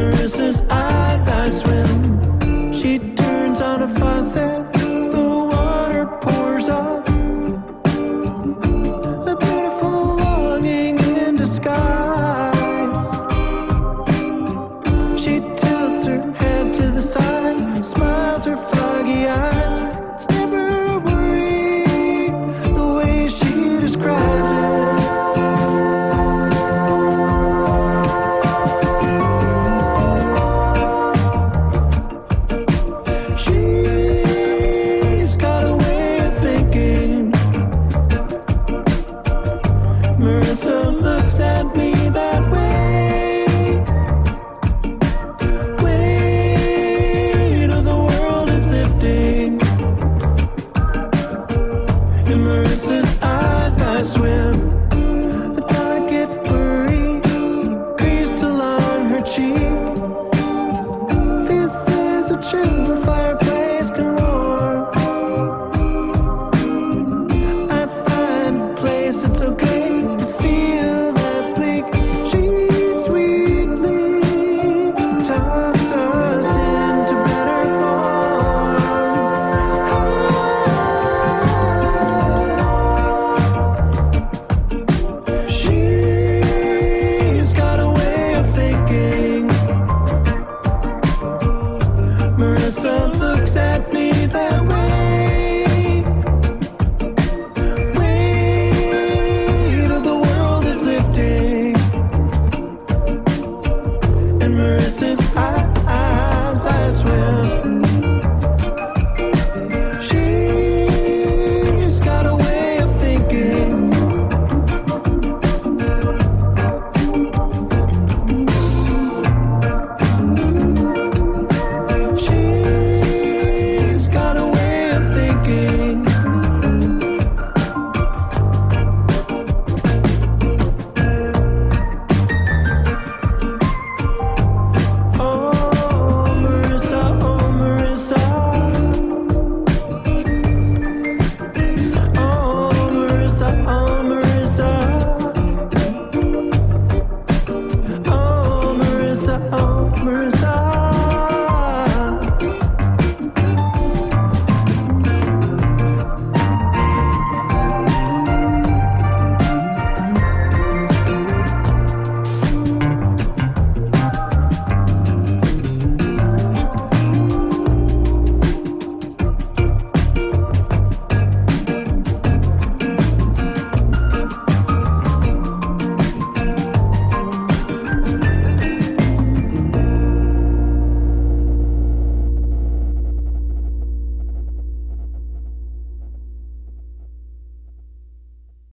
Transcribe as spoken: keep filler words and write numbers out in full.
Marissa's eyes, I swim. She turns on a faucet, the water pours up. A beautiful longing in disguise. She tilts her head to the side, smiles her foggy eyes. It's never a worry, the way she describes it. Marissa looks at me that way. Weight of the world is lifting. In Marissa's eyes I swim. A delicate worry creased along her cheek. This is a chill the fireplace can roar. I find a place it's okay. Marissa looks at me that way. Weight of the world is lifting. In Marissa's eyes I swim. She's got a way of thinking. Marissa, oh Marissa.